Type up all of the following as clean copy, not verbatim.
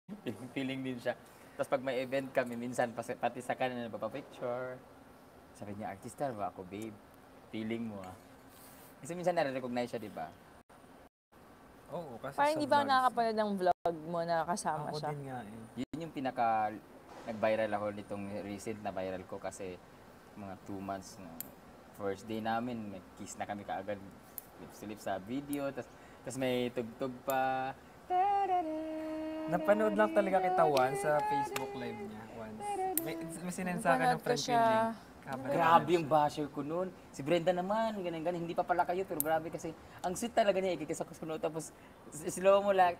Feeling din siya. Tapos pag may event kami, minsan pati sa kanya nagpapapicture. Sabi niya, artista ba ako, babe? Feeling mo ah. Kasi minsan nare-recognize siya, di ba? Oo, kasi Parang sa hindi ba vlogs. nakakapanood ng vlog mo na kasama Ako siya? din nga eh. Yun yung pinaka nag-viral ako nitong recent na viral ko kasi mga 2 months na first day namin, nag-kiss na kami kaagad lips to lips sa video, tas may tugtog pa. Napanood lang talaga kita once sa Facebook live niya. Once. May sinend sa akin ng Napanood ko friend ko siya. yung link. Kapanood Grabe ko yung siya. basher ko noon. Si Brenda naman, ganun. Hindi pa pala kayo, pero grabe kasi ang sweet talaga niya, ikikisa ko sunod. Tapos slow mo lang.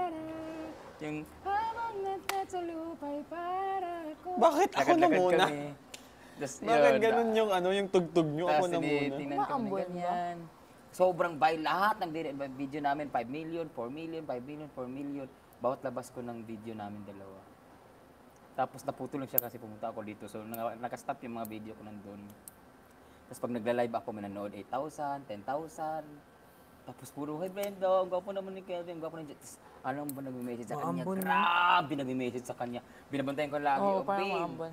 Yung habang nagtatsalupay para ako. Bakit ako na Lakad-lakad muna? kami. Tas Bakit yun, ganun yung tugtog nyo? Ako tapos na muna. tinitingnan kami na Umaambon ba? ganyan. Sobrang viral. Lahat ng video namin, 5 million, 4 million, 5 million, 4 million. Bawat labas ko ng video namin dalawa. Tapos naputol lang siya kasi pumunta ako dito. So nakastop yung mga video ko nandun. Tapos pag nagla-live ako, may nanood 8,000, 10,000. Tapos puro, hey Brenda, ang gwapo naman ni Kevin, ang gwapo naman. Tapos alam mo ba nag-message sa kanya? Maambon na. Grabe nag-message sa kanya. Binabantayan ko lagi. Oo, Oh, parang babe. maambon.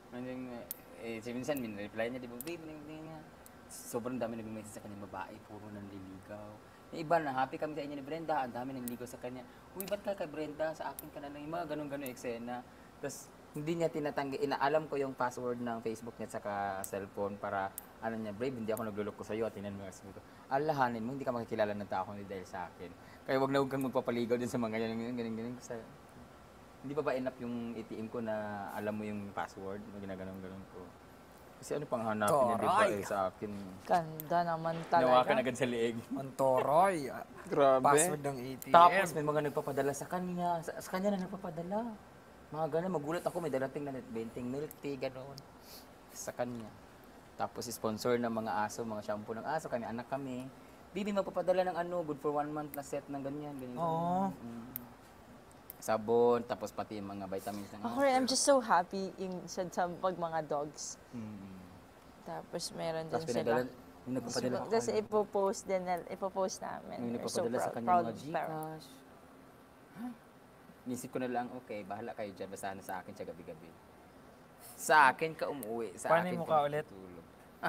Minsan, reply niya, di ba, babe, niya. Sobrang dami nag-message sa kanya, babae, puro nanliligaw. Yung iba na, happy kami sa inyo ni Brenda, ang dami nanliligaw sa kanya. Uy, ba't ka kay Brenda? Sa akin ka na lang. Yung mga ganun-ganun eksena. Tapos, hindi niya tinatanggi, inaalam ko yung password ng Facebook niya sa cellphone para, ano niya, brave, hindi ako naglulok ko sa'yo at tinan mo yung ko. Alahanin mo, hindi ka makikilala ng tao kundi dahil sa akin. Kaya wag na huwag kang magpapaligaw din sa mga ganyan. Hindi pa ba enough yung ATM ko na alam mo yung password? Ginaganon ko. Kasi ano pang hanapin niya, di ba, Toray! sa akin? Ganda naman Nawakan talaga. agad sa leeg. Antoroy. Grabe. Password ng ATM. Tapos may mga nagpapadala sa kanya. Sa kanya na nagpapadala. Mga gano'n, magulat ako, may darating na 20 milk tea, gano'n. Sa kanya. Tapos sponsor ng mga aso, mga shampoo ng aso, kami anak kami. Bibi, magpapadala ng ano, good for 1 month na set ng ganyan. Oo. Sabon, tapos pati yung mga vitamins ng Ako rin, I'm just so happy sa pag mga dogs. Mm. Tapos meron din Tapos sila. pinadala, yung nagpapadala ako. Tapos ipopost namin. Yung We're so nagpapadala sa kanya proud mga of them. Gcash. Nisip ko na lang, okay, bahala kayo dyan, basta na sa akin siya gabi-gabi. Sa akin ka umuwi, sa Paano akin mo ka ka ulit? matutulog.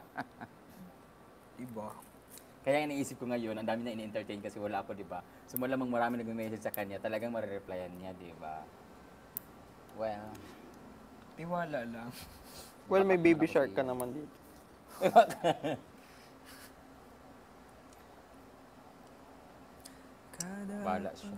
Iba. Kaya ang naisip ko ngayon, ang dami na ini-entertain kasi wala ako, di ba? So malamang marami nag-message sa kanya, talagang marireplyan niya, di ba? Well, Tiwala lang. Well, may baka baby ako shark ka si- naman dito. Wala siya.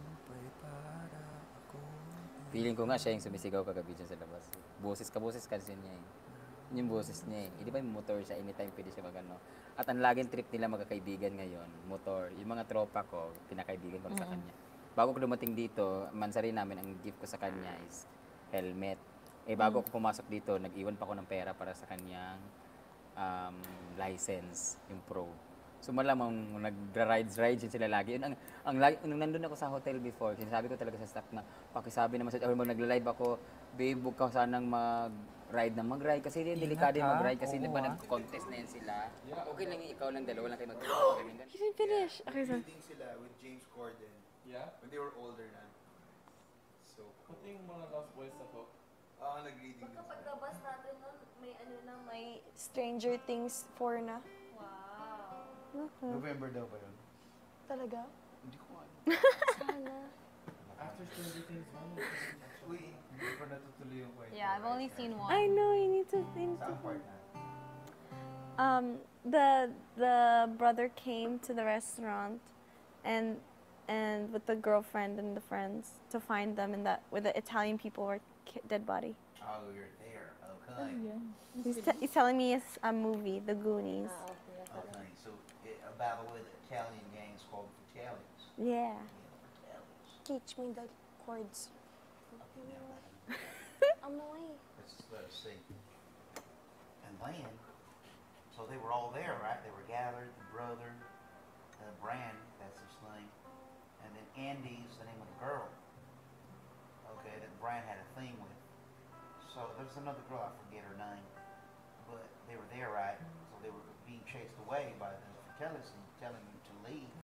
Feeling ko nga siya yung sumisigaw kagabi dyan sa labas. Boses kasi niya eh. Yun yung boses niya eh. Di ba yung motor siya, anytime pwede siya magano. At ang laging trip nila magkakaibigan ngayon, motor. Yung mga tropa ko, pinakaibigan ko na sa kanya. Bago ko dumating dito, mansari namin, ang gift ko sa kanya is helmet. Eh bago ako pumasok dito, nag-iwan pa ako ng pera para sa kanyang license, yung pro. So malamang nagra-rides sila lagi. Yun, nung nandun ako sa hotel before, sinasabi ko talaga sa staff na, pakisabi naman sa, or nagla-live ako, babe, huwag ka sanang mag-ride kasi hindi delikado yung ha? mag-ride kasi Oo, di ba ah. nag-contest na yan sila. Okay lang yung ikaw lang, dalawa lang kayo mag-contest. You didn't finish. Okay, so. Meeting sila with James Corden. Yeah? When they were older na. So, Pati yung mga Lost Boys ako. nag-reading din sila. Pagkabas natin nun, may Stranger Things 4 na. November daw ba yun? Talaga? Hindi ko alam. Sana. After Stranger Things 1. Uy, hindi ko natutuloy yung kwento. Yeah, I've only seen one. I know, you need to Saan part na? The brother came to the restaurant and with the girlfriend and the friends to find them where the Italian people were dead body. Oh, you're there. Okay. He's telling me it's a movie, The Goonies. Okay, so a battle with Italian gangs called Italians. Yeah. Italians. Teach me the chords. Okay, now Amoy. let us see. And then, so they were all there, right? They were gathered, the brother, Brand, that's his name, and then Andy's the name of the girl. Okay, that Brand had a thing with. So there's another girl, I forget her name, but they were there, right? So they were being chased away by the Fratellis and telling them to leave.